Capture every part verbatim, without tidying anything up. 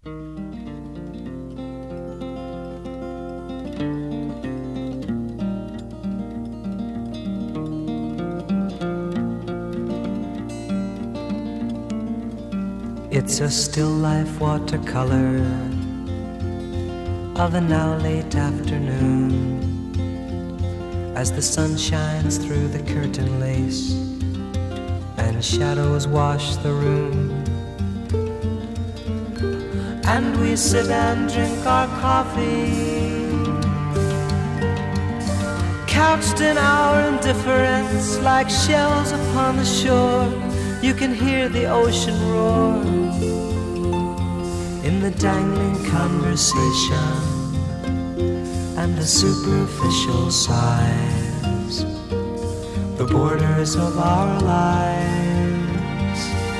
It's a still life watercolor of a now late afternoon, as the sun shines through the curtain lace and shadows wash the room, and we sit and drink our coffee, couched in our indifference like shells upon the shore. You can hear the ocean roar in the dangling conversation and the superficial sighs, the borders of our lives.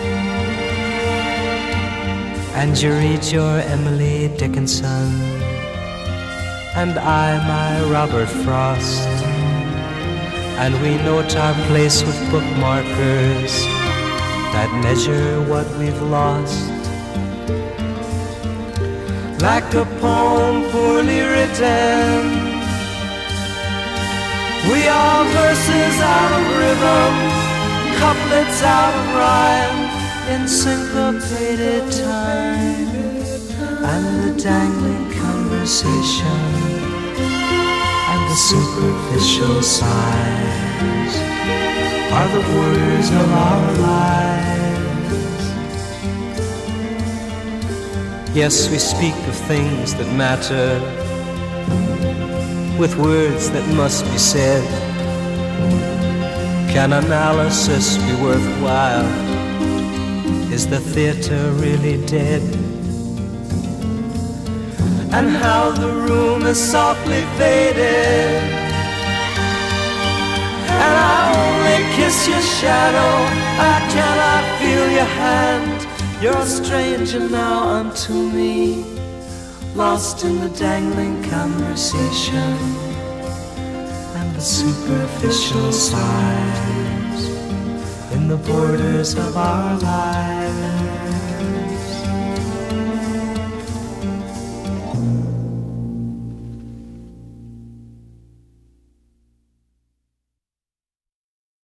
And you read your Emily Dickinson, and I my Robert Frost, and we note our place with bookmarkers that measure what we've lost. Like a poem poorly written, we are verses out of rhythm, couplets out of rhyme, in syncopated time, and the dangling conversation and the superficial sighs are the borders of our lives. Yes, we speak of things that matter with words that must be said. Can analysis be worthwhile? Is the theater really dead? And how the room is softly faded, and I only kiss your shadow, I cannot feel your hand. You're a stranger now unto me, lost in the dangling conversation and the superficial sighs in the borders of our lives.